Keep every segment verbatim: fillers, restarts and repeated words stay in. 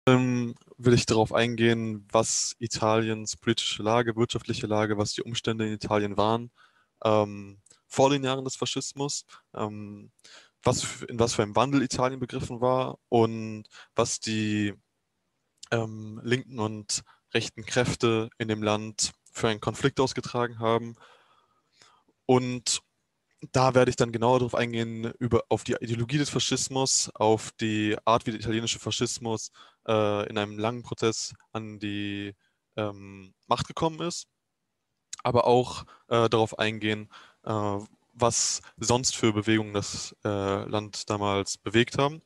Ähm, will ich darauf eingehen, was Italiens politische Lage, wirtschaftliche Lage, was die Umstände in Italien waren, ähm, vor den Jahren des Faschismus, ähm, was, für- in was für einem Wandel Italien begriffen war und was die ähm, linken und rechten Kräfte in dem Land für einen Konflikt ausgetragen haben. Und da werde ich dann genauer darauf eingehen, über, auf die Ideologie des Faschismus, auf die Art, wie der italienische Faschismus äh, in einem langen Prozess an die ähm, Macht gekommen ist, aber auch äh, darauf eingehen, äh, was sonst für Bewegungen das äh, Land damals bewegt haben.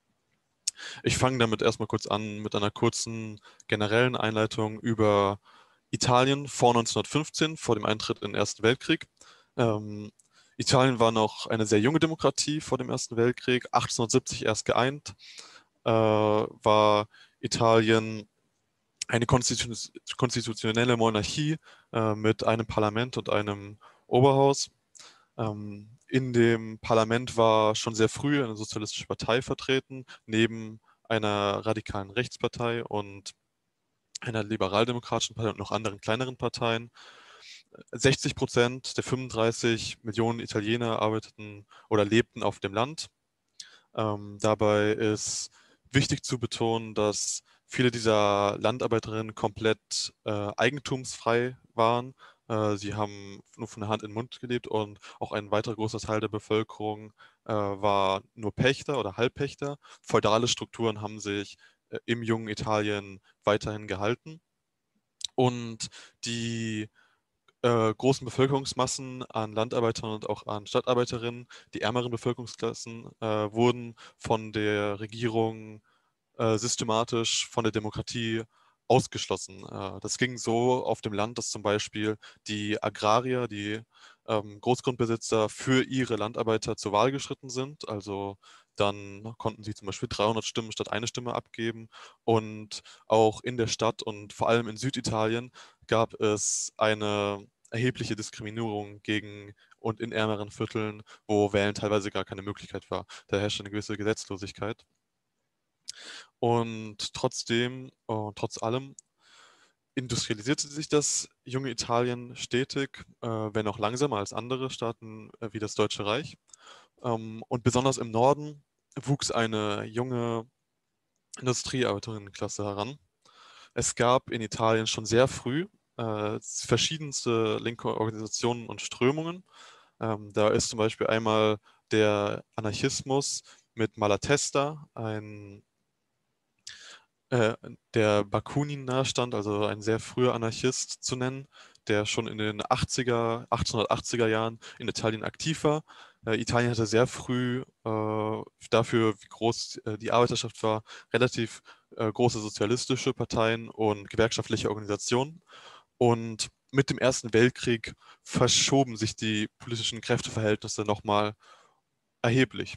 Ich fange damit erstmal kurz an mit einer kurzen generellen Einleitung über Italien vor neunzehnhundertfünfzehn, vor dem Eintritt in den Ersten Weltkrieg. Ähm, Italien war noch eine sehr junge Demokratie vor dem Ersten Weltkrieg, achtzehnhundertsiebzig erst geeint, äh, war Italien eine konstitu konstitutionelle Monarchie äh, mit einem Parlament und einem Oberhaus. Ähm, in dem Parlament war schon sehr früh eine sozialistische Partei vertreten, neben einer radikalen Rechtspartei und einer liberaldemokratischen Partei und noch anderen kleineren Parteien. sechzig Prozent der fünfunddreißig Millionen Italiener arbeiteten oder lebten auf dem Land. Ähm, dabei ist wichtig zu betonen, dass viele dieser Landarbeiterinnen komplett äh, eigentumsfrei waren. Äh, sie haben nur von der Hand in den Mund gelebt und auch ein weiterer großer Teil der Bevölkerung äh, war nur Pächter oder Halbpächter. Feudale Strukturen haben sich äh, im jungen Italien weiterhin gehalten. Und die äh, großen Bevölkerungsmassen an Landarbeitern und auch an Stadtarbeiterinnen, die ärmeren Bevölkerungsklassen, äh, wurden von der Regierung äh, systematisch von der Demokratie ausgeschlossen. Äh, das ging so auf dem Land, dass zum Beispiel die Agrarier, die ähm, Großgrundbesitzer für ihre Landarbeiter zur Wahl geschritten sind. Also dann konnten sie zum Beispiel dreihundert Stimmen statt eine Stimme abgeben. Und auch in der Stadt und vor allem in Süditalien gab es eine erhebliche Diskriminierung gegen und in ärmeren Vierteln, wo Wählen teilweise gar keine Möglichkeit war. Da herrschte eine gewisse Gesetzlosigkeit. Und trotzdem, äh, trotz allem, industrialisierte sich das junge Italien stetig, äh, wenn auch langsamer als andere Staaten äh, wie das Deutsche Reich. Ähm, und besonders im Norden wuchs eine junge Industriearbeiterinnenklasse heran. Es gab in Italien schon sehr früh äh, verschiedenste linke Organisationen und Strömungen. Ähm, da ist zum Beispiel einmal der Anarchismus mit Malatesta, ein äh, der Bakunin nahestand, also ein sehr früher Anarchist zu nennen, der schon in den achtziger, achtzehnhundertachtziger Jahren in Italien aktiv war. Äh, Italien hatte sehr früh äh, dafür, wie groß äh, die Arbeiterschaft war, relativ äh, große sozialistische Parteien und gewerkschaftliche Organisationen. Und mit dem Ersten Weltkrieg verschoben sich die politischen Kräfteverhältnisse nochmal erheblich.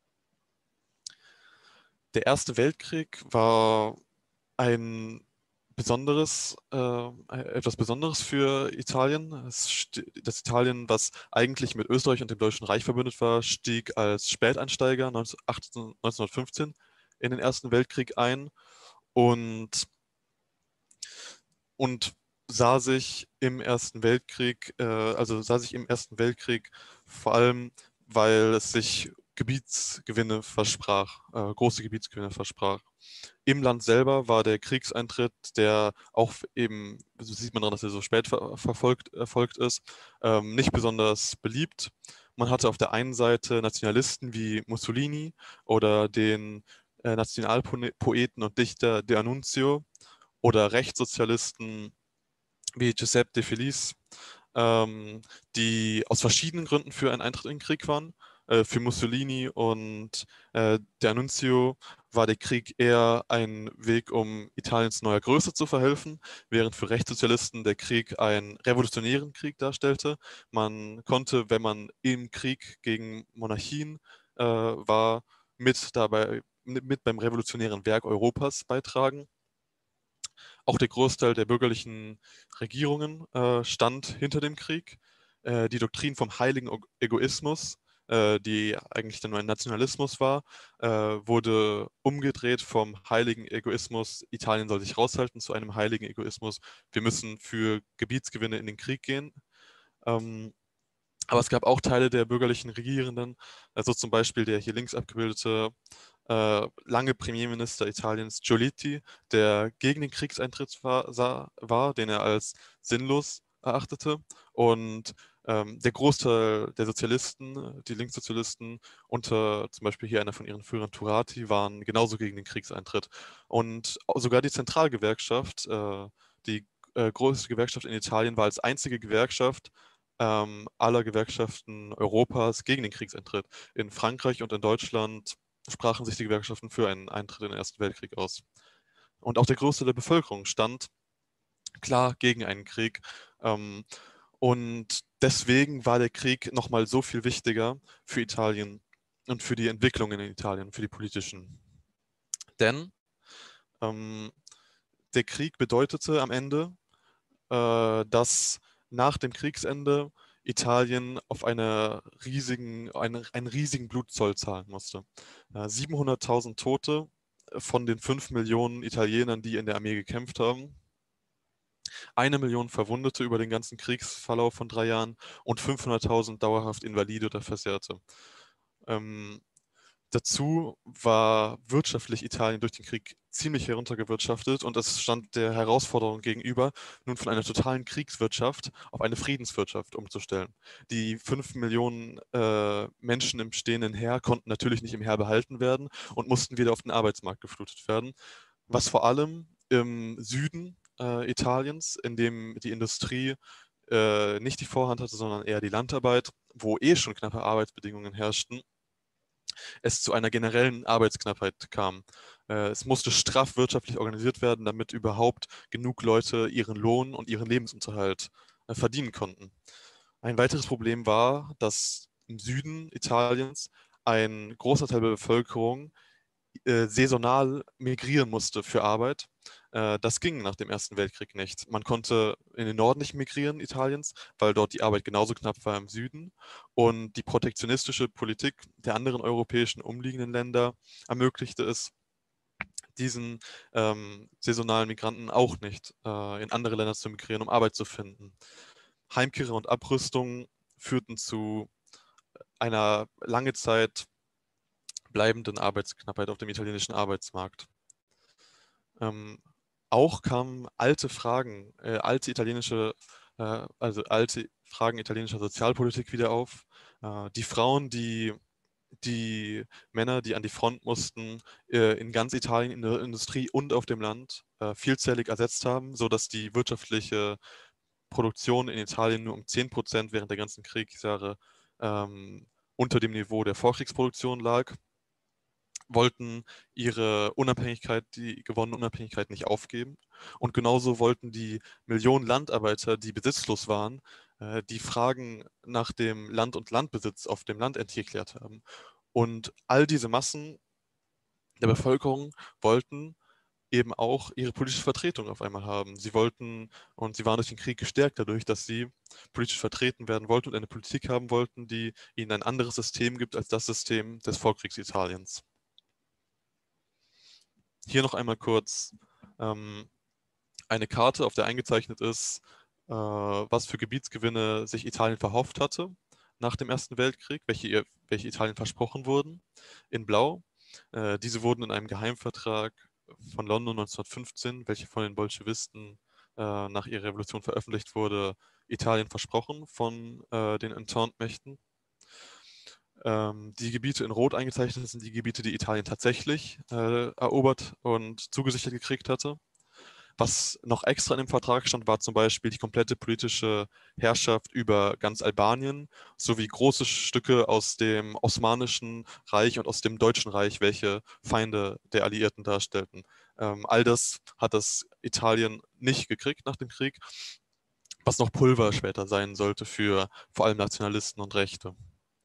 Der Erste Weltkrieg war ein besonderes, äh, etwas Besonderes für Italien. Es sti- das Italien, was eigentlich mit Österreich und dem Deutschen Reich verbündet war, stieg als Späteinsteiger neunzehnhundertachtzehn neunzehnhundertfünfzehn in den Ersten Weltkrieg ein und, und sah sich im Ersten Weltkrieg, äh, also sah sich im Ersten Weltkrieg vor allem, weil es sich Gebietsgewinne versprach, äh, große Gebietsgewinne versprach. Im Land selber war der Kriegseintritt, der auch eben, so sieht man daran, dass er so spät ver verfolgt, erfolgt ist, ähm, nicht besonders beliebt. Man hatte auf der einen Seite Nationalisten wie Mussolini oder den äh, Nationalpoeten und Dichter De Annunzio oder Rechtssozialisten wie Giuseppe De Felice, ähm, die aus verschiedenen Gründen für einen Eintritt in den Krieg waren. Äh, für Mussolini und äh, der Annunzio war der Krieg eher ein Weg, um Italiens neuer Größe zu verhelfen, während für Rechtssozialisten der Krieg einen revolutionären Krieg darstellte. Man konnte, wenn man im Krieg gegen Monarchien äh, war, mit dabei mit beim revolutionären Werk Europas beitragen. Auch der Großteil der bürgerlichen Regierungen äh, stand hinter dem Krieg. Äh, die Doktrin vom heiligen O- Egoismus äh, die eigentlich dann nur ein Nationalismus war, äh, wurde umgedreht vom heiligen Egoismus, Italien soll sich raushalten, zu einem heiligen Egoismus, wir müssen für Gebietsgewinne in den Krieg gehen. Ähm, aber es gab auch Teile der bürgerlichen Regierenden, also zum Beispiel der hier links abgebildete äh, lange Premierminister Italiens Giolitti, der gegen den Kriegseintritt war, sah, war, den er als sinnlos erachtete. Und ähm, der Großteil der Sozialisten, die Linkssozialisten, unter zum Beispiel hier einer von ihren Führern Turati, waren genauso gegen den Kriegseintritt. Und sogar die Zentralgewerkschaft, äh, die äh, größte Gewerkschaft in Italien, war als einzige Gewerkschaft ähm, aller Gewerkschaften Europas gegen den Kriegseintritt. In Frankreich und in Deutschland sprachen sich die Gewerkschaften für einen Eintritt in den Ersten Weltkrieg aus. Und auch der Großteil der Bevölkerung stand klar gegen einen Krieg. Ähm, und deswegen war der Krieg nochmal so viel wichtiger für Italien und für die Entwicklungen in Italien, für die politischen. Denn ähm, der Krieg bedeutete am Ende, äh, dass nach dem Kriegsende Italien auf eine riesigen, eine, einen riesigen Blutzoll zahlen musste. Äh, siebenhunderttausend Tote von den fünf Millionen Italienern, die in der Armee gekämpft haben, eine Million Verwundete über den ganzen Kriegsverlauf von drei Jahren und fünfhunderttausend dauerhaft Invalide oder Versehrte. Ähm, Dazu war wirtschaftlich Italien durch den Krieg ziemlich heruntergewirtschaftet und es stand der Herausforderung gegenüber, nun von einer totalen Kriegswirtschaft auf eine Friedenswirtschaft umzustellen. Die fünf Millionen äh, Menschen im stehenden Heer konnten natürlich nicht im Heer behalten werden und mussten wieder auf den Arbeitsmarkt geflutet werden, was vor allem im Süden äh, Italiens, in dem die Industrie äh, nicht die Vorhand hatte, sondern eher die Landarbeit, wo eh schon knappe Arbeitsbedingungen herrschten, es zu einer generellen Arbeitsknappheit kam. Äh, es musste straff wirtschaftlich organisiert werden, damit überhaupt genug Leute ihren Lohn und ihren Lebensunterhalt äh, verdienen konnten. Ein weiteres Problem war, dass im Süden Italiens ein großer Teil der Bevölkerung äh, saisonal migrieren musste für Arbeit. Äh, das ging nach dem Ersten Weltkrieg nicht. Man konnte in den Norden nicht migrieren Italiens, weil dort die Arbeit genauso knapp war im Süden. Und die protektionistische Politik der anderen europäischen umliegenden Länder ermöglichte es, diesen ähm, saisonalen Migranten auch nicht äh, in andere Länder zu migrieren, um Arbeit zu finden. Heimkehrer und Abrüstung führten zu einer lange Zeit bleibenden Arbeitsknappheit auf dem italienischen Arbeitsmarkt. Ähm, auch kamen alte Fragen, äh, alte italienische, äh, also alte Fragen italienischer Sozialpolitik wieder auf. Äh, die Frauen, die die Männer, die an die Front mussten, äh, in ganz Italien in der Industrie und auf dem Land äh, vielzählig ersetzt haben, sodass die wirtschaftliche Produktion in Italien nur um zehn Prozent während der ganzen Kriegsjahre ähm, unter dem Niveau der Vorkriegsproduktion lag, wollten ihre Unabhängigkeit, die gewonnene Unabhängigkeit nicht aufgeben. Und genauso wollten die Millionen Landarbeiter, die besitzlos waren, äh, die Fragen nach dem Land und Landbesitz auf dem Land endlich geklärt haben. Und all diese Massen der Bevölkerung wollten eben auch ihre politische Vertretung auf einmal haben. Sie wollten, und sie waren durch den Krieg gestärkt dadurch, dass sie politisch vertreten werden wollten und eine Politik haben wollten, die ihnen ein anderes System gibt als das System des Vorkriegs-Italiens. Hier noch einmal kurz ähm, eine Karte, auf der eingezeichnet ist, äh, was für Gebietsgewinne sich Italien verhofft hatte nach dem Ersten Weltkrieg, welche, ihr, welche Italien versprochen wurden, in Blau. Äh, diese wurden in einem Geheimvertrag von London neunzehnhundertfünfzehn, welche von den Bolschewisten äh, nach ihrer Revolution veröffentlicht wurde, Italien versprochen von äh, den Entente-Mächten. Ähm, die Gebiete in Rot eingezeichnet sind die Gebiete, die Italien tatsächlich äh, erobert und zugesichert gekriegt hatte. Was noch extra in dem Vertrag stand, war zum Beispiel die komplette politische Herrschaft über ganz Albanien sowie große Stücke aus dem Osmanischen Reich und aus dem Deutschen Reich, welche Feinde der Alliierten darstellten. Ähm, all das hat das Italien nicht gekriegt nach dem Krieg, was noch Pulver später sein sollte für vor allem Nationalisten und Rechte.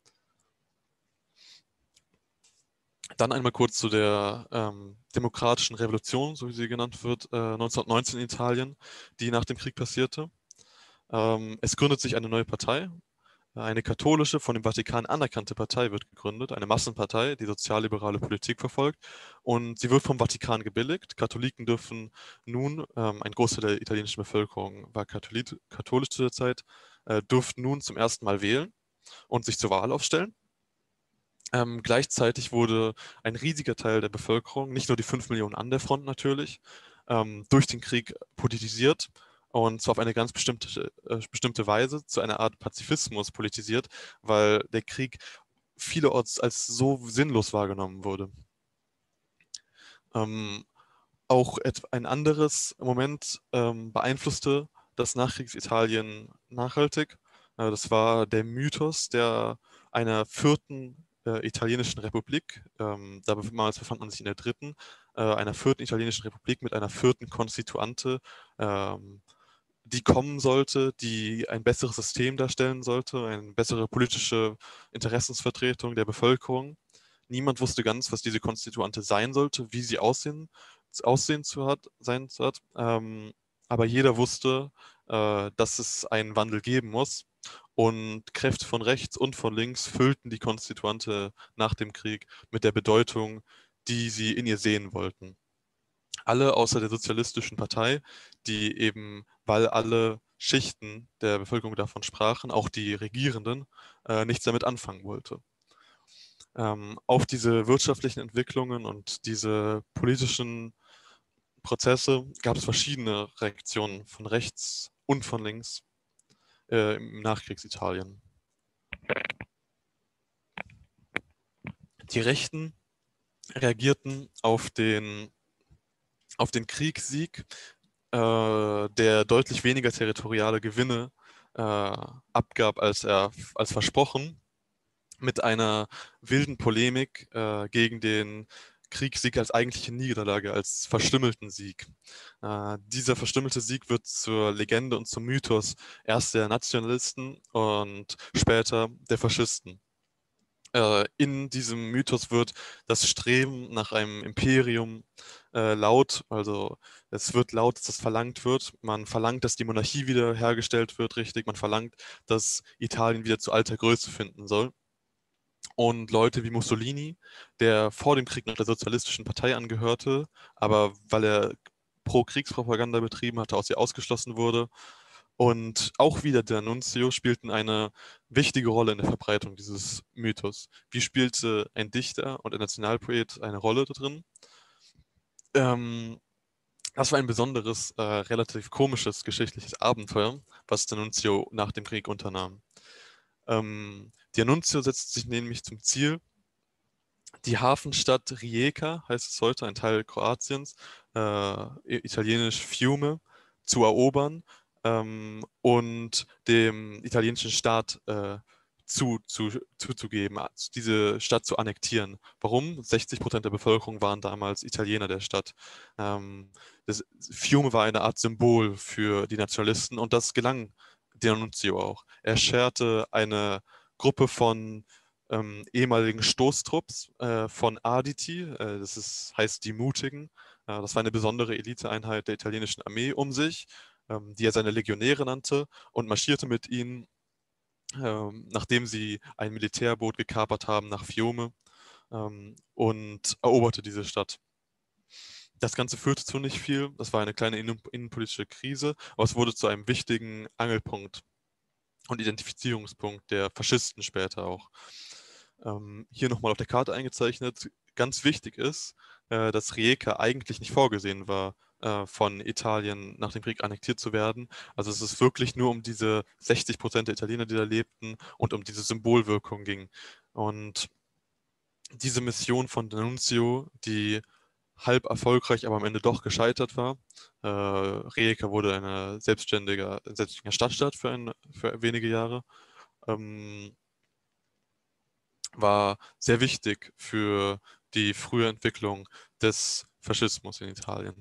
Dann einmal kurz zu der ähm, demokratischen Revolution, so wie sie genannt wird, äh, neunzehnhundertneunzehn in Italien, die nach dem Krieg passierte. Ähm, es gründet sich eine neue Partei, Eine katholische, von dem Vatikan anerkannte Partei wird gegründet, eine Massenpartei, die sozialliberale Politik verfolgt. Und sie wird vom Vatikan gebilligt. Katholiken dürfen nun, ähm, ein Großteil der italienischen Bevölkerung war Katholik, katholisch zu der Zeit, äh, durften nun zum ersten Mal wählen und sich zur Wahl aufstellen. Ähm, gleichzeitig wurde ein riesiger Teil der Bevölkerung, nicht nur die fünf Millionen an der Front natürlich, ähm, durch den Krieg politisiert und zwar auf eine ganz bestimmte, äh, bestimmte Weise, zu einer Art Pazifismus politisiert, weil der Krieg vielerorts als so sinnlos wahrgenommen wurde. Ähm, auch ein anderes Moment ähm, beeinflusste das Nachkriegsitalien nachhaltig. Äh, das war der Mythos der einer vierten äh, italienischen Republik. Ähm, damals befand man sich in der dritten, äh, einer vierten italienischen Republik mit einer vierten Konstituante, ähm, die kommen sollte, die ein besseres System darstellen sollte, eine bessere politische Interessensvertretung der Bevölkerung. Niemand wusste ganz, was diese Konstituante sein sollte, wie sie aussehen, aussehen zu hat, sein zu hat. Ähm, aber jeder wusste, äh, dass es einen Wandel geben muss. Und Kräfte von rechts und von links füllten die Konstituante nach dem Krieg mit der Bedeutung, die sie in ihr sehen wollten. Alle außer der Sozialistischen Partei, die eben, weil alle Schichten der Bevölkerung davon sprachen, auch die Regierenden, äh, nichts damit anfangen wollte. Ähm, auf diese wirtschaftlichen Entwicklungen und diese politischen Prozesse gab es verschiedene Reaktionen von rechts und von links äh, im Nachkriegsitalien. Die Rechten reagierten auf den, auf den Kriegssieg, äh, der deutlich weniger territoriale Gewinne äh, abgab als er als versprochen, mit einer wilden Polemik äh, gegen den Kriegssieg als eigentliche Niederlage, als verstümmelten Sieg. Äh, dieser verstümmelte Sieg wird zur Legende und zum Mythos erst der Nationalisten und später der Faschisten. Äh, in diesem Mythos wird das Streben nach einem Imperium äh, laut, also es wird laut, dass das verlangt wird. Man verlangt, dass die Monarchie wiederhergestellt wird, richtig. Man verlangt, dass Italien wieder zu alter Größe finden soll. Und Leute wie Mussolini, der vor dem Krieg noch der Sozialistischen Partei angehörte, aber weil er Pro-Kriegspropaganda betrieben hatte, aus ihr ausgeschlossen wurde. Und auch wieder der Nunzio spielten eine wichtige Rolle in der Verbreitung dieses Mythos. Wie spielte ein Dichter und ein Nationalpoet eine Rolle da drin? Ähm, das war ein besonderes, äh, relativ komisches geschichtliches Abenteuer, was der Nunzio nach dem Krieg unternahm. Ähm, der Nunzio setzt sich nämlich zum Ziel, die Hafenstadt Rijeka, heißt es heute, ein Teil Kroatiens, äh, italienisch Fiume, zu erobern ähm, und dem italienischen Staat äh, zu, zu, zuzugeben, also diese Stadt zu annektieren. Warum? sechzig Prozent der Bevölkerung waren damals Italiener der Stadt. Ähm, das Fiume war eine Art Symbol für die Nationalisten und das gelang D'Annunzio auch. Er scherte eine Gruppe von ähm, ehemaligen Stoßtrupps äh, von Arditi, äh, das ist, heißt die Mutigen. Äh, das war eine besondere Eliteeinheit der italienischen Armee um sich, ähm, die er seine Legionäre nannte und marschierte mit ihnen, ähm, nachdem sie ein Militärboot gekapert haben, nach Fiume ähm, und eroberte diese Stadt. Das Ganze führte zu nicht viel, das war eine kleine innen innenpolitische Krise, aber es wurde zu einem wichtigen Angelpunkt und Identifizierungspunkt der Faschisten später auch. Ähm, hier nochmal auf der Karte eingezeichnet, ganz wichtig ist, äh, dass Rijeka eigentlich nicht vorgesehen war, äh, von Italien nach dem Krieg annektiert zu werden. Also es ist wirklich nur um diese sechzig Prozent der Italiener, die da lebten und um diese Symbolwirkung ging. Und diese Mission von D'Annunzio, die halb erfolgreich, aber am Ende doch gescheitert war. Äh, Rijeka wurde eine selbstständige, selbstständiger Stadtstaat für, ein, für wenige Jahre. Ähm, war sehr wichtig für die frühe Entwicklung des Faschismus in Italien.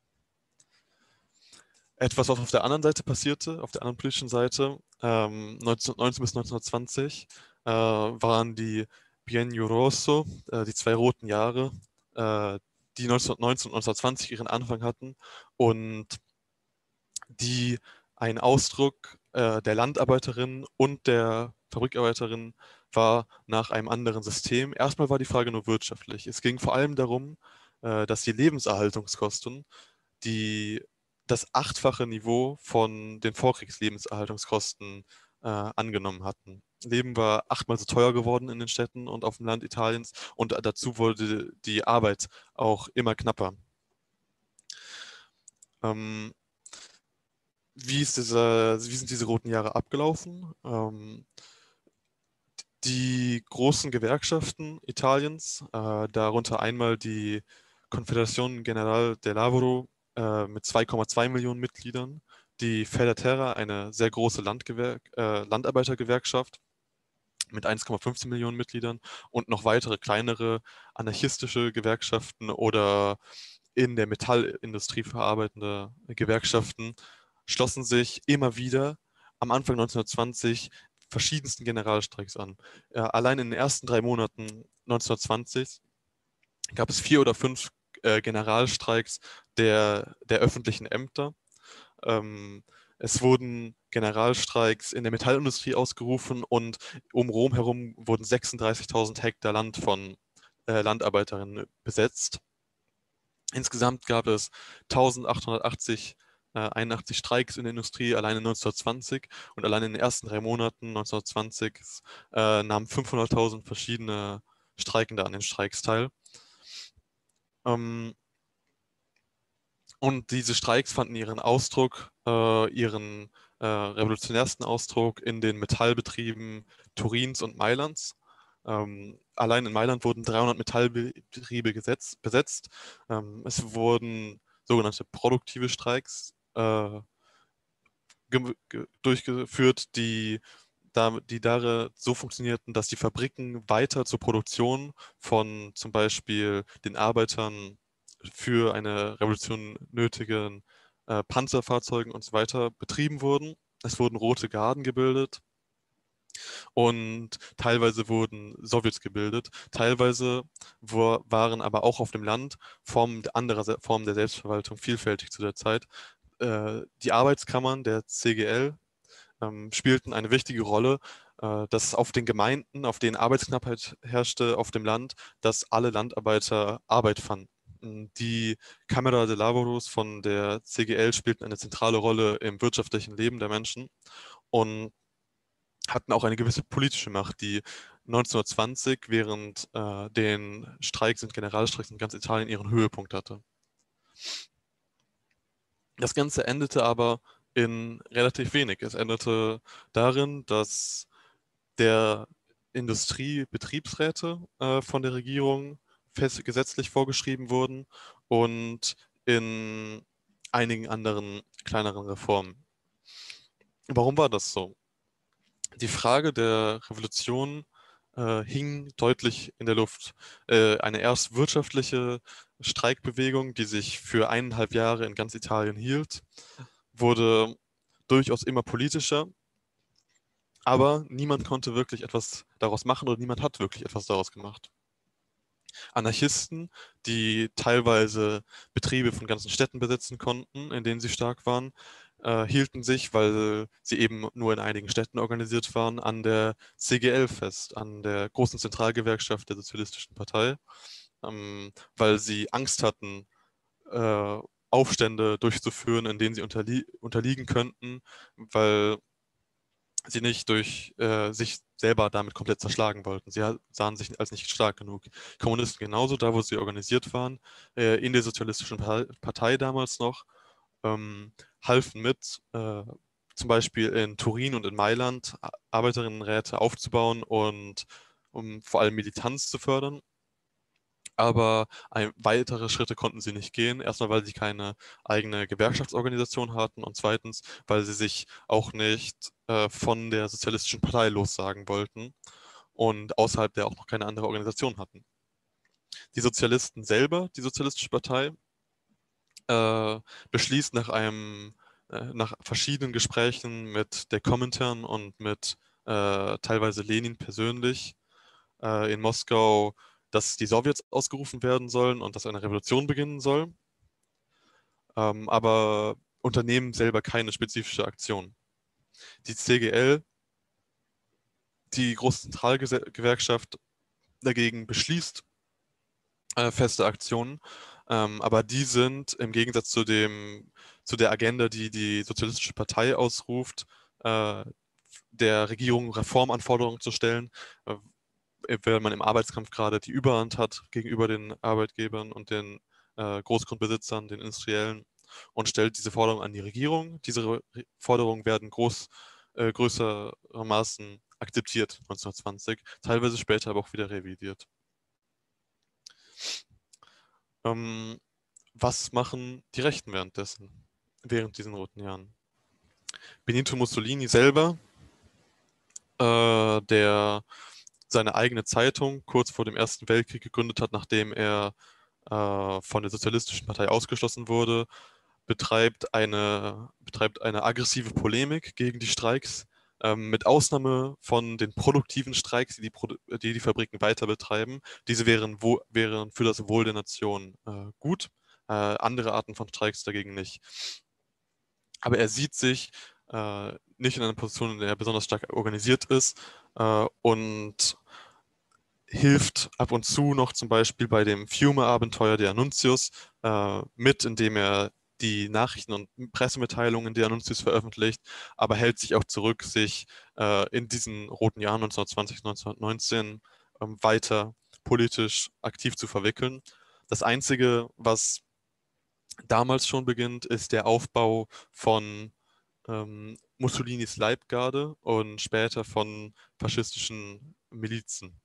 Etwas, was auf der anderen Seite passierte, auf der anderen politischen Seite, ähm, neunzehnhundertneunzehn bis neunzehnhundertzwanzig, äh, waren die Biennio Rosso, äh, die zwei roten Jahre, äh, die neunzehnhundertneunzehn und neunzehnhundertzwanzig ihren Anfang hatten und die ein Ausdruck äh, der Landarbeiterinnen und der Fabrikarbeiterinnen war nach einem anderen System. Erstmal war die Frage nur wirtschaftlich. Es ging vor allem darum, äh, dass die Lebenserhaltungskosten die das achtfache Niveau von den Vorkriegslebenserhaltungskosten äh, angenommen hatten. Leben war achtmal so teuer geworden in den Städten und auf dem Land Italiens und dazu wurde die Arbeit auch immer knapper. Ähm, wie, ist diese, wie sind diese roten Jahre abgelaufen? Ähm, die großen Gewerkschaften Italiens, äh, darunter einmal die Confederazione Generale del Lavoro äh, mit zwei Komma zwei Millionen Mitgliedern, die Federterra, eine sehr große Landgewer äh, Landarbeitergewerkschaft mit eins Komma fünfzehn Millionen Mitgliedern und noch weitere kleinere anarchistische Gewerkschaften oder in der Metallindustrie verarbeitende Gewerkschaften schlossen sich immer wieder am Anfang neunzehnhundertzwanzig verschiedensten Generalstreiks an. Äh, allein in den ersten drei Monaten neunzehnhundertzwanzig gab es vier oder fünf äh, Generalstreiks der, der öffentlichen Ämter. Ähm, es wurden Generalstreiks in der Metallindustrie ausgerufen und um Rom herum wurden sechsunddreißigtausend Hektar Land von äh, Landarbeiterinnen besetzt. Insgesamt gab es eintausendachthundertachtzig, äh, einundachtzig Streiks in der Industrie allein in neunzehnhundertzwanzig und allein in den ersten drei Monaten neunzehnhundertzwanzig äh, nahmen fünfhunderttausend verschiedene Streikende an den Streiks teil. Ähm, und diese Streiks fanden ihren Ausdruck, äh, ihren äh, revolutionärsten Ausdruck in den Metallbetrieben Turins und Mailands. Ähm, allein in Mailand wurden dreihundert Metallbetriebe gesetzt, besetzt. Ähm, es wurden sogenannte produktive Streiks äh, durchgeführt, die, da, die darin so funktionierten, dass die Fabriken weiter zur Produktion von zum Beispiel den Arbeitern für eine Revolution nötigen äh, Panzerfahrzeugen und so weiter betrieben wurden. Es wurden rote Garden gebildet und teilweise wurden Sowjets gebildet. Teilweise wo, waren aber auch auf dem Land Formen anderer Formen der Selbstverwaltung vielfältig zu der Zeit. Äh, die Arbeitskammern der C G L ähm, spielten eine wichtige Rolle, äh, dass auf den Gemeinden, auf denen Arbeitsknappheit herrschte, auf dem Land, dass alle Landarbeiter Arbeit fanden. Die Camera de Laboros von der C G L spielten eine zentrale Rolle im wirtschaftlichen Leben der Menschen und hatten auch eine gewisse politische Macht, die neunzehnhundertzwanzig während äh, den Streiks und Generalstreiks in ganz Italien ihren Höhepunkt hatte. Das Ganze endete aber in relativ wenig. Es endete darin, dass der Industriebetriebsräte äh, von der Regierung fest, gesetzlich vorgeschrieben wurden und in einigen anderen kleineren Reformen. Warum war das so? Die Frage der Revolution äh, hing deutlich in der Luft. Äh, eine erst wirtschaftliche Streikbewegung, die sich für eineinhalb Jahre in ganz Italien hielt, wurde durchaus immer politischer, aber niemand konnte wirklich etwas daraus machen oder niemand hat wirklich etwas daraus gemacht. Anarchisten, die teilweise Betriebe von ganzen Städten besetzen konnten, in denen sie stark waren, äh, hielten sich, weil sie eben nur in einigen Städten organisiert waren, an der C G L fest, an der großen Zentralgewerkschaft der Sozialistischen Partei, ähm, weil sie Angst hatten, äh, Aufstände durchzuführen, in denen sie unterlie unterliegen könnten, weil sie nicht durch äh, sich selber damit komplett zerschlagen wollten. Sie sahen sich als nicht stark genug. Kommunisten genauso, da wo sie organisiert waren, äh, in der Sozialistischen Partei damals noch, ähm, halfen mit, äh, zum Beispiel in Turin und in Mailand Arbeiterinnenräte aufzubauen und um vor allem Militanz zu fördern. Aber ein, weitere Schritte konnten sie nicht gehen. Erstmal, weil sie keine eigene Gewerkschaftsorganisation hatten und zweitens, weil sie sich auch nicht äh, von der Sozialistischen Partei lossagen wollten und außerhalb der auch noch keine andere Organisation hatten. Die Sozialisten selber, die Sozialistische Partei, äh, beschließt nach einem, äh, nach verschiedenen Gesprächen mit der Komintern und mit äh, teilweise Lenin persönlich äh, in Moskau, dass die Sowjets ausgerufen werden sollen und dass eine Revolution beginnen soll, ähm, aber unternehmen selber keine spezifische Aktion. Die C G L Die große Zentralgewerkschaft dagegen beschließt äh, feste Aktionen, ähm, aber die sind im Gegensatz zu dem, zu der Agenda, die die Sozialistische Partei ausruft, äh, der Regierung Reformanforderungen zu stellen, äh, weil man im Arbeitskampf gerade die Überhand hat gegenüber den Arbeitgebern und den äh, Großgrundbesitzern, den Industriellen, und stellt diese Forderungen an die Regierung. Diese Re Forderungen werden groß, äh, größermaßen akzeptiert neunzehnhundertzwanzig, teilweise später aber auch wieder revidiert. Ähm, was machen die Rechten währenddessen, während diesen roten Jahren? Benito Mussolini selber, äh, der seine eigene Zeitung kurz vor dem Ersten Weltkrieg gegründet hat, nachdem er äh, von der Sozialistischen Partei ausgeschlossen wurde, betreibt eine, betreibt eine aggressive Polemik gegen die Streiks, ähm, mit Ausnahme von den produktiven Streiks, die die, Produ die, die Fabriken weiter betreiben. Diese wären, wo, wären für das Wohl der Nation äh, gut, äh, andere Arten von Streiks dagegen nicht. Aber er sieht sich äh, nicht in einer Position, in der er besonders stark organisiert ist, äh, und hilft ab und zu noch zum Beispiel bei dem Fiume-Abenteuer der Annuntius äh, mit, indem er die Nachrichten und Pressemitteilungen der Annuntius veröffentlicht, aber hält sich auch zurück, sich äh, in diesen roten Jahren neunzehnhundertzwanzig, neunzehnhundertneunzehn ähm, weiter politisch aktiv zu verwickeln. Das Einzige, was damals schon beginnt, ist der Aufbau von ähm, Mussolinis Leibgarde und später von faschistischen Milizen.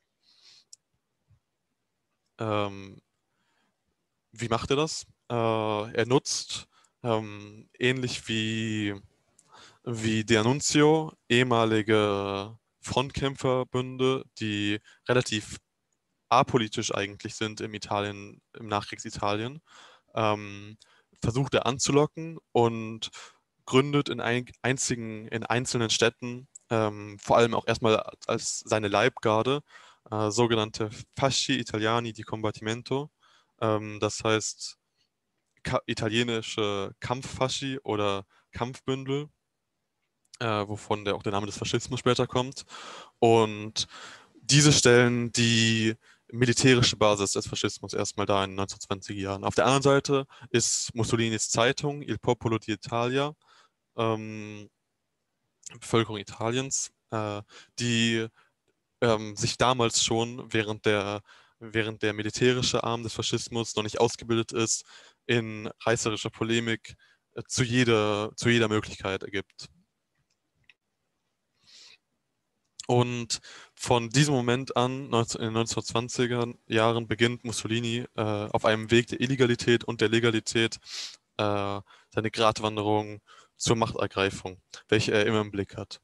Ähm, wie macht er das? Äh, er nutzt ähm, ähnlich wie, wie D'Annunzio ehemalige Frontkämpferbünde, die relativ apolitisch eigentlich sind im Italien, im Nachkriegsitalien, ähm, versucht er anzulocken und gründet in ein, einzigen, in einzelnen Städten, ähm, vor allem auch erstmal als seine Leibgarde, äh, sogenannte Fasci Italiani di Combattimento. Ähm, das heißt ka italienische Kampffasci oder Kampfbündel, äh, wovon der, auch der Name des Faschismus später kommt. Und diese stellen die militärische Basis des Faschismus erstmal da in den neunzehnhundertzwanziger Jahren. Auf der anderen Seite ist Mussolinis Zeitung Il Popolo d'Italia, ähm, Bevölkerung Italiens, äh, die ähm, sich damals schon, während der, während der militärische Arm des Faschismus noch nicht ausgebildet ist, in reißerischer Polemik äh, zu jeder, zu jeder Möglichkeit ergibt. Und von diesem Moment an, neunzehn, in den neunzehnhundertzwanziger Jahren, beginnt Mussolini äh, auf einem Weg der Illegalität und der Legalität äh, seine Gratwanderung zur Machtergreifung, welche er immer im Blick hat.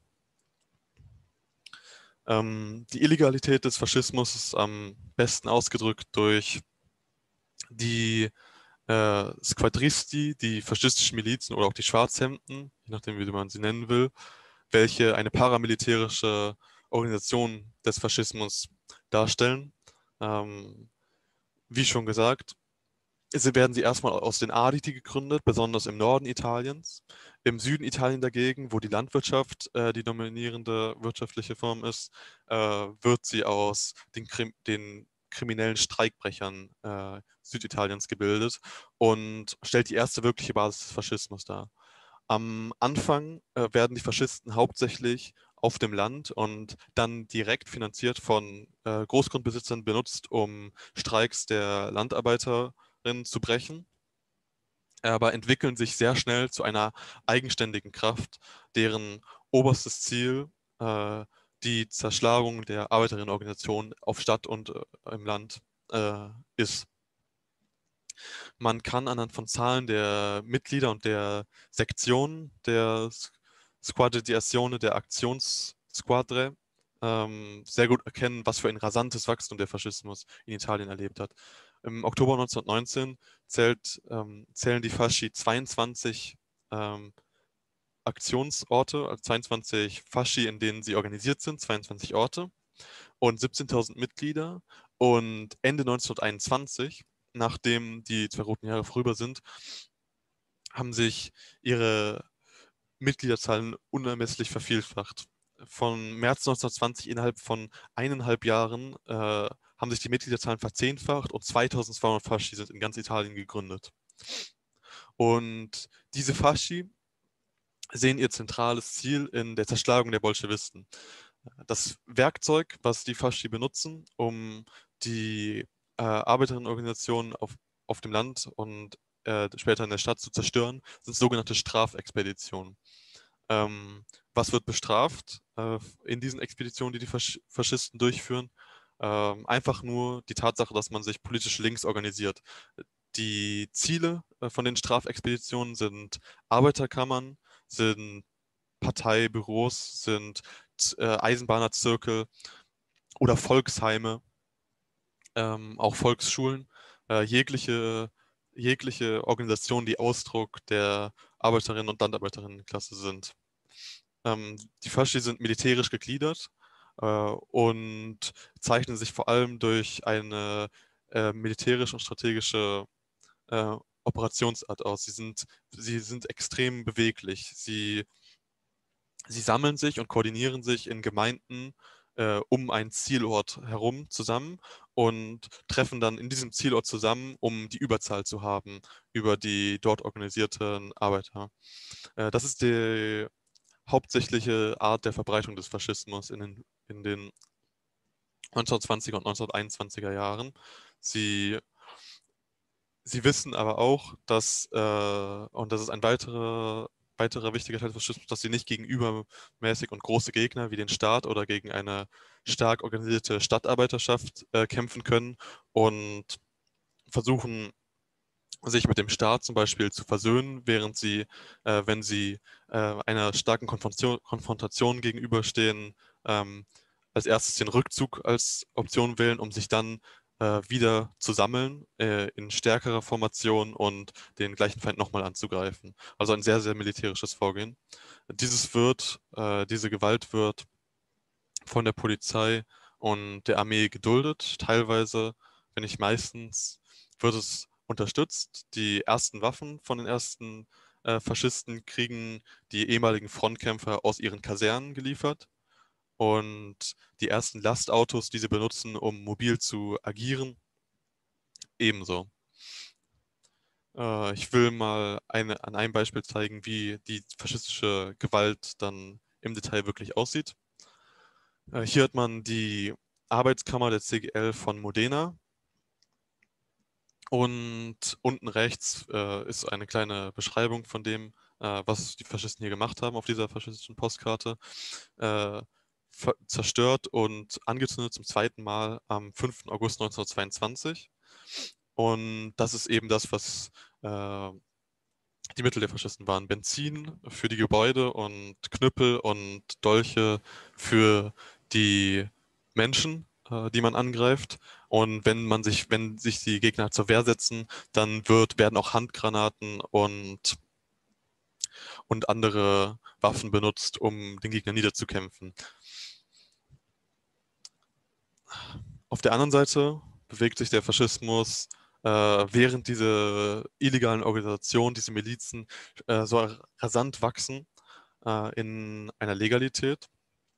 Ähm, die Illegalität des Faschismus ist am besten ausgedrückt durch die äh, Squadristi, die faschistischen Milizen oder auch die Schwarzhemden, je nachdem, wie man sie nennen will, welche eine paramilitärische Organisation des Faschismus darstellen. Ähm, wie schon gesagt, sie werden sie erstmal aus den Aditi gegründet, besonders im Norden Italiens. Im Süden Italien dagegen, wo die Landwirtschaft äh, die dominierende wirtschaftliche Form ist, äh, wird sie aus den, Krim den kriminellen Streikbrechern äh, Süditaliens gebildet und stellt die erste wirkliche Basis des Faschismus dar. Am Anfang äh, werden die Faschisten hauptsächlich auf dem Land und dann direkt finanziert von äh, Großgrundbesitzern benutzt, um Streiks der Landarbeiterinnen zu brechen, aber entwickeln sich sehr schnell zu einer eigenständigen Kraft, deren oberstes Ziel äh, die Zerschlagung der Arbeiterinnenorganisation auf Stadt und äh, im Land äh, ist. Man kann anhand von Zahlen der Mitglieder und der Sektionen der Squadre di Azione, der Aktionssquadre, ähm, sehr gut erkennen, was für ein rasantes Wachstum der Faschismus in Italien erlebt hat. Im Oktober neunzehnhundertneunzehn zählt, ähm, zählen die Fasci zweiundzwanzig ähm, Aktionsorte, also zweiundzwanzig Fasci, in denen sie organisiert sind, zweiundzwanzig Orte und siebzehntausend Mitglieder. Und Ende neunzehnhunderteinundzwanzig, nachdem die zwei roten Jahre vorüber sind, haben sich ihre Mitgliederzahlen unermesslich vervielfacht. von März neunzehnhundertzwanzig innerhalb von eineinhalb Jahren äh, haben sich die Mitgliederzahlen verzehnfacht und zweitausendzweihundert Fasci sind in ganz Italien gegründet. Und diese Fasci sehen ihr zentrales Ziel in der Zerschlagung der Bolschewisten. Das Werkzeug, was die Fasci benutzen, um die äh, Arbeiterinnenorganisationen auf, auf dem Land und äh, später in der Stadt zu zerstören, sind sogenannte Strafexpeditionen. Ähm, was wird bestraft äh, in diesen Expeditionen, die die Fasch Faschisten durchführen? Ähm, einfach nur die Tatsache, dass man sich politisch links organisiert. Die Ziele äh, von den Strafexpeditionen sind Arbeiterkammern, sind Parteibüros, sind äh, Eisenbahnerzirkel oder Volksheime, ähm, auch Volksschulen, äh, jegliche, jegliche Organisation, die Ausdruck der Arbeiterinnen- und Landarbeiterinnenklasse sind. Ähm, die Fasci sind militärisch gegliedert äh, und zeichnen sich vor allem durch eine äh, militärische und strategische äh, Operationsart aus. Sie sind, sie sind extrem beweglich. Sie, sie sammeln sich und koordinieren sich in Gemeinden äh, um einen Zielort herum zusammen und treffen dann in diesem Zielort zusammen, um die Überzahl zu haben über die dort organisierten Arbeiter. Äh, das ist die hauptsächliche Art der Verbreitung des Faschismus in den, in den neunzehnhundertzwanziger und neunzehnhunderteinundzwanziger Jahren. Sie, sie wissen aber auch, dass, äh, und das ist ein weiterer, weiterer wichtiger Teil des Faschismus, dass sie nicht gegen übermäßig und große Gegner wie den Staat oder gegen eine stark organisierte Stadtarbeiterschaft äh, kämpfen können und versuchen, sich mit dem Staat zum Beispiel zu versöhnen, während sie, äh, wenn sie äh, einer starken Konfrontation, Konfrontation gegenüberstehen, ähm, als erstes den Rückzug als Option wählen, um sich dann äh, wieder zu sammeln äh, in stärkerer Formation und den gleichen Feind nochmal anzugreifen. Also ein sehr, sehr militärisches Vorgehen. Dieses wird, äh, diese Gewalt wird von der Polizei und der Armee geduldet. Teilweise, wenn nicht meistens, wird es unterstützt. Die ersten Waffen von den ersten äh, Faschisten kriegen die ehemaligen Frontkämpfer aus ihren Kasernen geliefert. Und die ersten Lastautos, die sie benutzen, um mobil zu agieren, ebenso. Äh, ich will mal eine, an einem Beispiel zeigen, wie die faschistische Gewalt dann im Detail wirklich aussieht. Äh, hier hat man die Arbeitskammer der C G L von Modena und unten rechts äh, ist eine kleine Beschreibung von dem, äh, was die Faschisten hier gemacht haben auf dieser faschistischen Postkarte. Äh, ver- zerstört und angezündet zum zweiten Mal am fünften August neunzehnhundertzweiundzwanzig. Und das ist eben das, was äh, die Mittel der Faschisten waren. Benzin für die Gebäude und Knüppel und Dolche für die Menschen, äh, die man angreift. Und wenn man sich, wenn sich die Gegner zur Wehr setzen, dann wird, werden auch Handgranaten und, und andere Waffen benutzt, um den Gegner niederzukämpfen. Auf der anderen Seite bewegt sich der Faschismus äh, während diese illegalen Organisationen, diese Milizen äh, so rasant wachsen äh, in einer Legalität,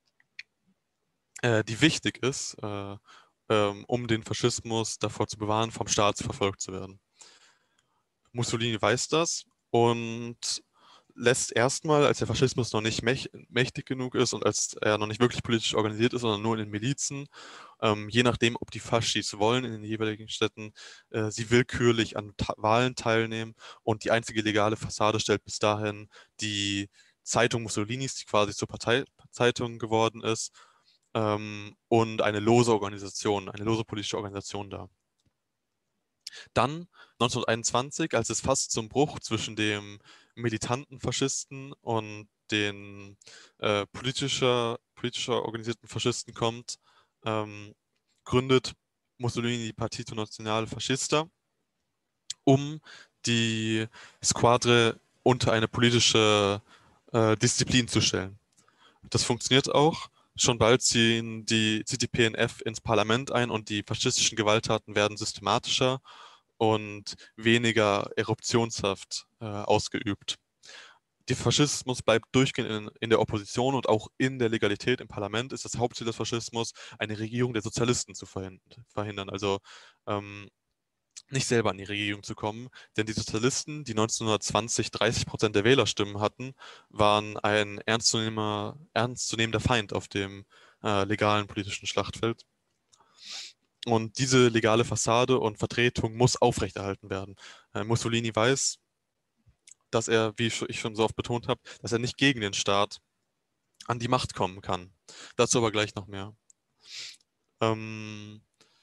äh, die wichtig ist, äh, ähm, um den Faschismus davor zu bewahren, vom Staat verfolgt zu werden. Mussolini weiß das und lässt erstmal, als der Faschismus noch nicht mäch mächtig genug ist und als er noch nicht wirklich politisch organisiert ist, sondern nur in den Milizen, ähm, je nachdem, ob die Faschis wollen in den jeweiligen Städten, äh, sie willkürlich an Ta Wahlen teilnehmen und die einzige legale Fassade stellt bis dahin die Zeitung Mussolinis, die quasi zur Parteizeitung geworden ist, ähm, und eine lose Organisation, eine lose politische Organisation dar. Dann neunzehnhunderteinundzwanzig, als es fast zum Bruch zwischen dem militanten Faschisten und den äh, politischer, politischer organisierten Faschisten kommt, ähm, gründet Mussolini die Partito Nazionale Fascista, um die Squadre unter eine politische äh, Disziplin zu stellen. Das funktioniert auch. Schon bald ziehen die, zieht die P N F ins Parlament ein und die faschistischen Gewalttaten werden systematischer und weniger eruptionshaft äh, ausgeübt. der Faschismus bleibt durchgehend in, in der Opposition und auch in der Legalität im Parlament ist das Hauptziel des Faschismus, eine Regierung der Sozialisten zu verhindern. Also ähm, nicht selber an die Regierung zu kommen, denn die Sozialisten, die neunzehnhundertzwanzig dreißig Prozent der Wählerstimmen hatten, waren ein ernstzunehmender, ernstzunehmender Feind auf dem äh, legalen politischen Schlachtfeld. Und diese legale Fassade und Vertretung muss aufrechterhalten werden. Äh, Mussolini weiß, dass er, wie ich schon so oft betont habe, dass er nicht gegen den Staat an die Macht kommen kann. Dazu aber gleich noch mehr. Ähm,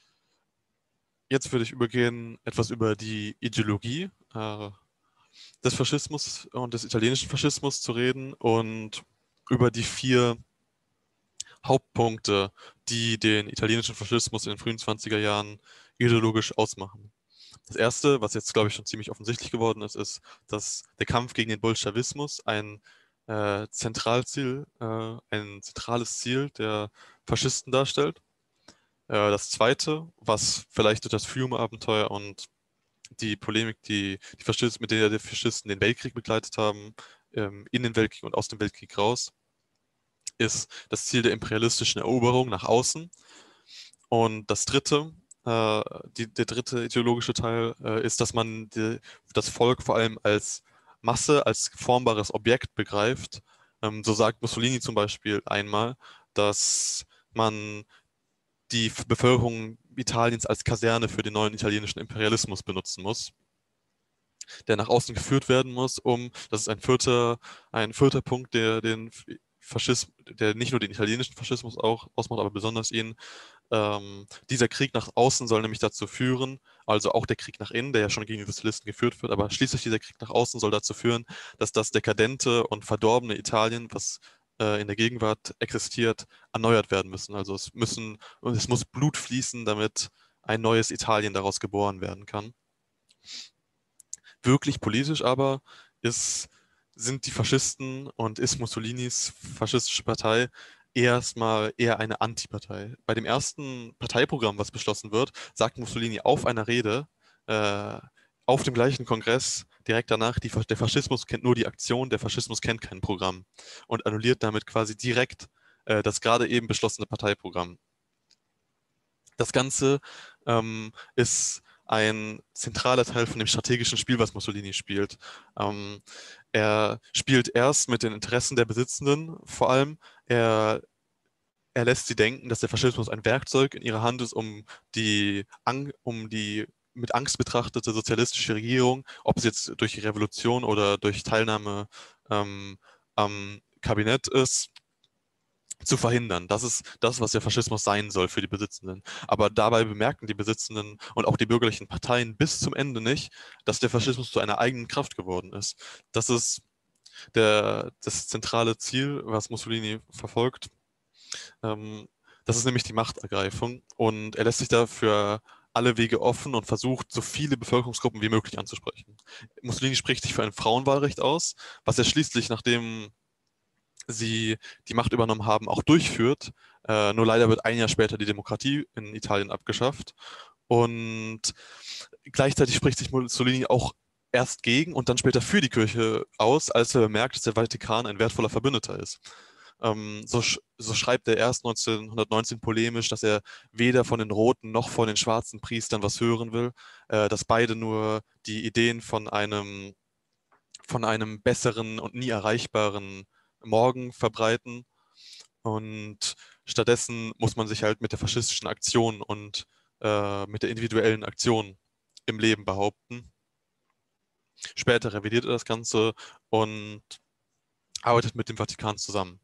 jetzt würde ich übergehen, etwas über die Ideologie äh, des Faschismus und des italienischen Faschismus zu reden und über die vier Hauptpunkte, die den italienischen Faschismus in den frühen zwanziger Jahren ideologisch ausmachen. Das erste, was jetzt, glaube ich, schon ziemlich offensichtlich geworden ist, ist, dass der Kampf gegen den Bolschewismus ein äh, Zentralziel, äh, ein zentrales Ziel der Faschisten darstellt. Äh, das zweite, was vielleicht durch das Fiume-Abenteuer und die Polemik, die, die Faschisten, mit der die Faschisten den Weltkrieg begleitet haben, ähm, in den Weltkrieg und aus dem Weltkrieg raus, ist das Ziel der imperialistischen Eroberung nach außen. Und das dritte, äh, die, der dritte ideologische Teil äh, ist, dass man die, das Volk vor allem als Masse, als formbares Objekt begreift. Ähm, so sagt Mussolini zum Beispiel einmal, dass man die Bevölkerung Italiens als Kaserne für den neuen italienischen Imperialismus benutzen muss, der nach außen geführt werden muss, um, das ist ein vierter, ein vierter Punkt, der den Faschismus, der nicht nur den italienischen Faschismus auch ausmacht, aber besonders ihn. Ähm, dieser Krieg nach außen soll nämlich dazu führen, also auch der Krieg nach innen, der ja schon gegen die Sozialisten geführt wird, aber schließlich dieser Krieg nach außen soll dazu führen, dass das dekadente und verdorbene Italien, was äh, in der Gegenwart existiert, erneuert werden müssen. Also es müssen, und es muss Blut fließen, damit ein neues Italien daraus geboren werden kann. Wirklich politisch aber ist, sind die Faschisten und ist Mussolinis faschistische Partei erstmal eher eine Antipartei. Bei dem ersten Parteiprogramm, was beschlossen wird, sagt Mussolini auf einer Rede, äh, auf dem gleichen Kongress direkt danach, die, der Faschismus kennt nur die Aktion, der Faschismus kennt kein Programm und annulliert damit quasi direkt äh, das gerade eben beschlossene Parteiprogramm. Das Ganze ähm, ist ein zentraler Teil von dem strategischen Spiel, was Mussolini spielt. Ähm, er spielt erst mit den Interessen der Besitzenden, vor allem. Er, er lässt sie denken, dass der Faschismus ein Werkzeug in ihrer Hand ist, um die, um die mit Angst betrachtete sozialistische Regierung, ob es jetzt durch die Revolution oder durch Teilnahme ähm, am Kabinett ist, zu verhindern. Das ist das, was der Faschismus sein soll für die Besitzenden. Aber dabei bemerken die Besitzenden und auch die bürgerlichen Parteien bis zum Ende nicht, dass der Faschismus zu einer eigenen Kraft geworden ist. Das ist der, das zentrale Ziel, was Mussolini verfolgt. Ähm, das ist nämlich die Machtergreifung. Und er lässt sich dafür alle Wege offen und versucht, so viele Bevölkerungsgruppen wie möglich anzusprechen. Mussolini spricht sich für ein Frauenwahlrecht aus, was er schließlich, nachdem sie die Macht übernommen haben, auch durchführt. Äh, nur leider wird ein Jahr später die Demokratie in Italien abgeschafft. Und gleichzeitig spricht sich Mussolini auch erst gegen und dann später für die Kirche aus, als er bemerkt, dass der Vatikan ein wertvoller Verbündeter ist. Ähm, so, sch so schreibt er erst neunzehnhundertneunzehn polemisch, dass er weder von den roten noch von den schwarzen Priestern was hören will, äh, dass beide nur die Ideen von einem, von einem besseren und nie erreichbaren Morgen verbreiten. Und stattdessen muss man sich halt mit der faschistischen Aktion und äh, mit der individuellen Aktion im Leben behaupten. Später revidiert er das Ganze und arbeitet mit dem Vatikan zusammen.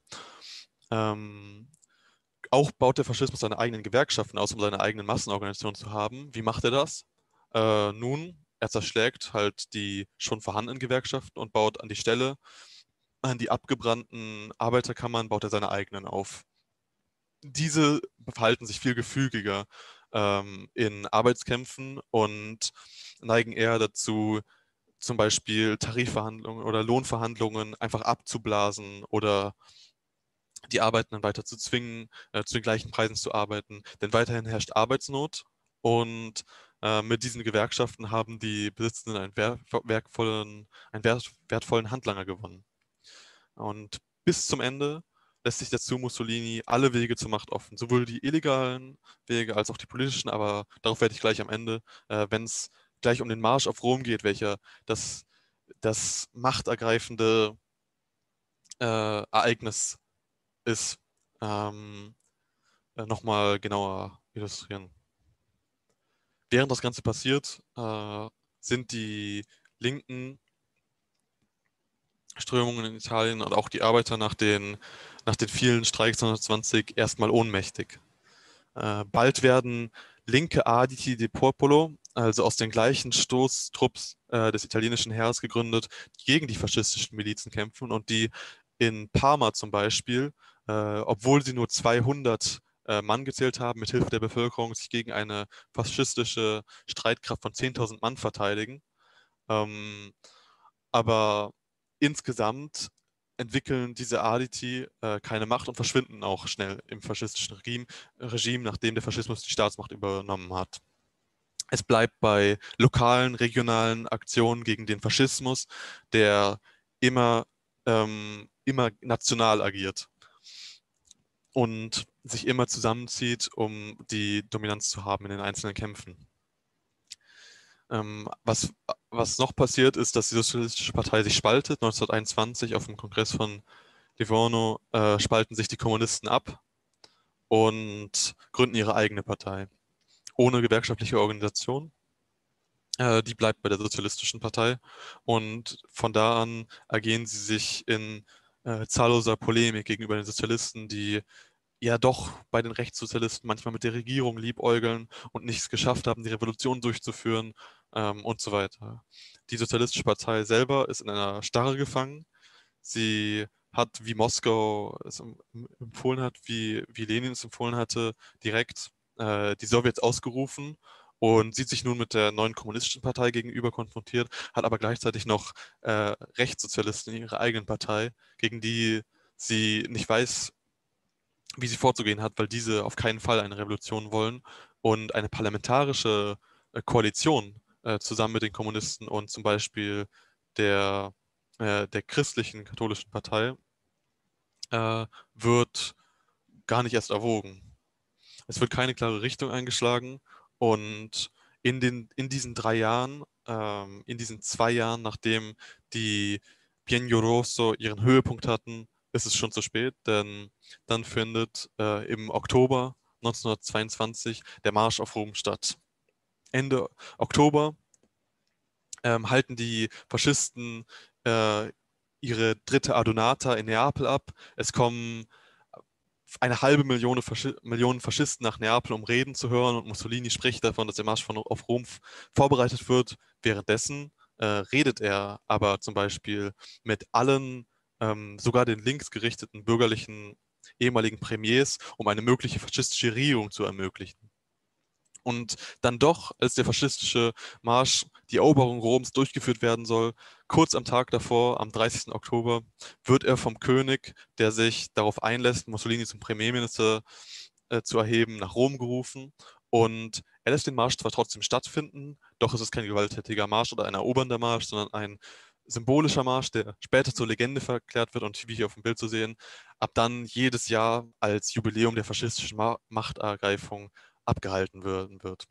Ähm, auch baut der Faschismus seine eigenen Gewerkschaften aus, um seine eigenen Massenorganisationen zu haben. Wie macht er das? Äh, nun, er zerschlägt halt die schon vorhandenen Gewerkschaften und baut an die Stelle, an die abgebrannten Arbeiterkammern, baut er seine eigenen auf. Diese verhalten sich viel gefügiger ähm, in Arbeitskämpfen und neigen eher dazu, zum Beispiel Tarifverhandlungen oder Lohnverhandlungen einfach abzublasen oder die Arbeitenden weiter zu zwingen, äh, zu den gleichen Preisen zu arbeiten. Denn weiterhin herrscht Arbeitsnot und äh, mit diesen Gewerkschaften haben die Besitzenden einen, wer wertvollen, einen wert wertvollen Handlanger gewonnen. Und bis zum Ende lässt sich dazu Mussolini alle Wege zur Macht offen, sowohl die illegalen Wege als auch die politischen, aber darauf werde ich gleich am Ende, äh, wenn es gleich um den Marsch auf Rom geht, welcher das, das machtergreifende äh, Ereignis ist, ähm, äh, nochmal genauer illustrieren. Während das Ganze passiert, äh, sind die linken Strömungen in Italien und auch die Arbeiter nach den, nach den vielen Streiks neunzehnhundertzwanzig erstmal ohnmächtig. Äh, bald werden linke Aditi del Popolo, also aus den gleichen Stoßtrupps äh, des italienischen Heeres gegründet, die gegen die faschistischen Milizen kämpfen und die in Parma zum Beispiel, äh, obwohl sie nur zweihundert äh, Mann gezählt haben, mit Hilfe der Bevölkerung sich gegen eine faschistische Streitkraft von zehntausend Mann verteidigen. Ähm, aber insgesamt entwickeln diese Aditi äh, keine Macht und verschwinden auch schnell im faschistischen Regime, Regime, nachdem der Faschismus die Staatsmacht übernommen hat. Es bleibt bei lokalen, regionalen Aktionen gegen den Faschismus, der immer, ähm, immer national agiert und sich immer zusammenzieht, um die Dominanz zu haben in den einzelnen Kämpfen. Ähm, was, was noch passiert ist, dass die Sozialistische Partei sich spaltet. neunzehnhunderteinundzwanzig auf dem Kongress von Livorno äh, spalten sich die Kommunisten ab und gründen ihre eigene Partei. Ohne gewerkschaftliche Organisation. Äh, die bleibt bei der Sozialistischen Partei. Und von da an ergehen sie sich in äh, zahlloser Polemik gegenüber den Sozialisten, die ja doch bei den Rechtssozialisten manchmal mit der Regierung liebäugeln und nichts geschafft haben, die Revolution durchzuführen ähm, und so weiter. Die Sozialistische Partei selber ist in einer Starre gefangen. Sie hat, wie Moskau es em- empfohlen hat, wie, wie Lenin es empfohlen hatte, direkt äh, die Sowjets ausgerufen und sieht sich nun mit der neuen kommunistischen Partei gegenüber konfrontiert, hat aber gleichzeitig noch äh, Rechtssozialisten in ihrer eigenen Partei, gegen die sie nicht weiß, wie sie vorzugehen hat, weil diese auf keinen Fall eine Revolution wollen und eine parlamentarische äh, Koalition äh, zusammen mit den Kommunisten und zum Beispiel der, äh, der christlichen katholischen Partei äh, wird gar nicht erst erwogen. Es wird keine klare Richtung eingeschlagen und in den, in diesen drei Jahren, ähm, in diesen zwei Jahren, nachdem die Biennio Rosso ihren Höhepunkt hatten, ist es schon zu spät, denn dann findet äh, im Oktober neunzehnhundertzweiundzwanzig der Marsch auf Rom statt. Ende Oktober ähm, halten die Faschisten äh, ihre dritte Adunata in Neapel ab. Es kommen eine halbe Million, Faschi Millionen Faschisten nach Neapel, um Reden zu hören, und Mussolini spricht davon, dass der Marsch von, auf Rom vorbereitet wird. Währenddessen äh, redet er aber zum Beispiel mit allen, ähm, sogar den linksgerichteten bürgerlichen ehemaligen Premiers, um eine mögliche faschistische Regierung zu ermöglichen. Und dann doch, als der faschistische Marsch, die Eroberung Roms durchgeführt werden soll, kurz am Tag davor, am dreißigsten Oktober, wird er vom König, der sich darauf einlässt, Mussolini zum Premierminister äh, zu erheben, nach Rom gerufen. Und er lässt den Marsch zwar trotzdem stattfinden, doch es ist kein gewalttätiger Marsch oder ein erobernder Marsch, sondern ein symbolischer Marsch, der später zur Legende verklärt wird und wie hier auf dem Bild zu sehen, ab dann jedes Jahr als Jubiläum der faschistischen Ma Machtergreifung abgehalten werden wird.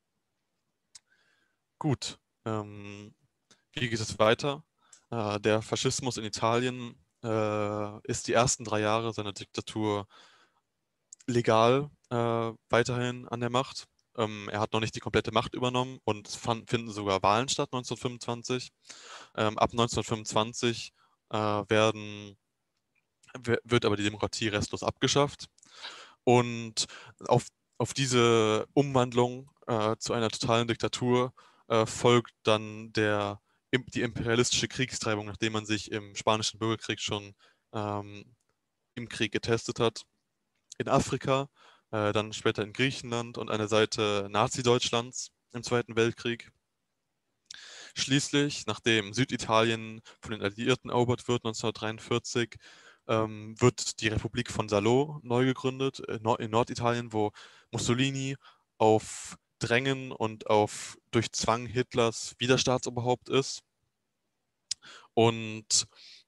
Gut, ähm, wie geht es weiter? Äh, der Faschismus in Italien äh, ist die ersten drei Jahre seiner Diktatur legal äh, weiterhin an der Macht. Ähm, er hat noch nicht die komplette Macht übernommen und es fand, finden sogar Wahlen statt neunzehnhundertfünfundzwanzig. Ähm, ab neunzehnhundertfünfundzwanzig äh, werden, wird aber die Demokratie restlos abgeschafft. Und auf, auf diese Umwandlung äh, zu einer totalen Diktatur äh, folgt dann der, die imperialistische Kriegstreibung, nachdem man sich im Spanischen Bürgerkrieg schon ähm, im Krieg getestet hat. In Afrika, äh, dann später in Griechenland und an der Seite Nazi-Deutschlands im Zweiten Weltkrieg. Schließlich, nachdem Süditalien von den Alliierten erobert wird, neunzehnhundertdreiundvierzig, ähm, wird die Republik von Salo neu gegründet äh, in Norditalien, wo Mussolini auf Drängen und auf durch Zwang Hitlers wieder Staatsoberhaupt ist. Und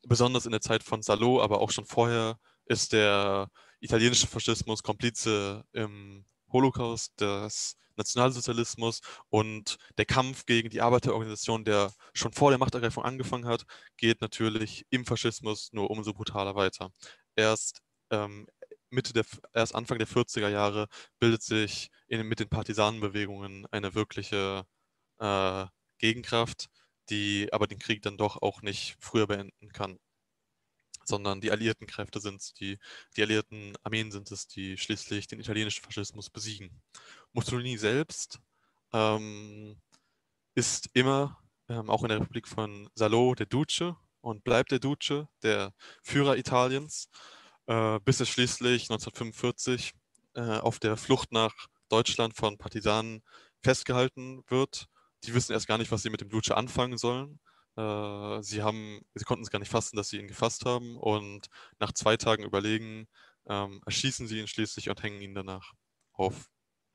besonders in der Zeit von Salo, aber auch schon vorher, ist der italienische Faschismus Komplize im Holocaust, des Nationalsozialismus, und der Kampf gegen die Arbeiterorganisation, der schon vor der Machtergreifung angefangen hat, geht natürlich im Faschismus nur umso brutaler weiter. Erst ähm, Mitte der, erst Anfang der vierziger Jahre bildet sich in, mit den Partisanenbewegungen eine wirkliche äh, Gegenkraft, die aber den Krieg dann doch auch nicht früher beenden kann, sondern die alliierten Kräfte sind es, die, die alliierten Armeen sind es, die schließlich den italienischen Faschismus besiegen. Mussolini selbst ähm, ist immer, ähm, auch in der Republik von Salo, der Duce und bleibt der Duce, der Führer Italiens, äh, bis er schließlich neunzehnhundertfünfundvierzig äh, auf der Flucht nach Deutschland von Partisanen festgehalten wird. Die wissen erst gar nicht, was sie mit dem Duce anfangen sollen. Äh, sie haben, sie konnten es gar nicht fassen, dass sie ihn gefasst haben, und nach zwei Tagen Überlegen ähm, erschießen sie ihn schließlich und hängen ihn danach auf.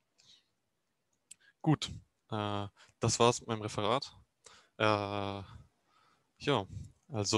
Gut, äh, das war's mit meinem Referat. Äh, ja, also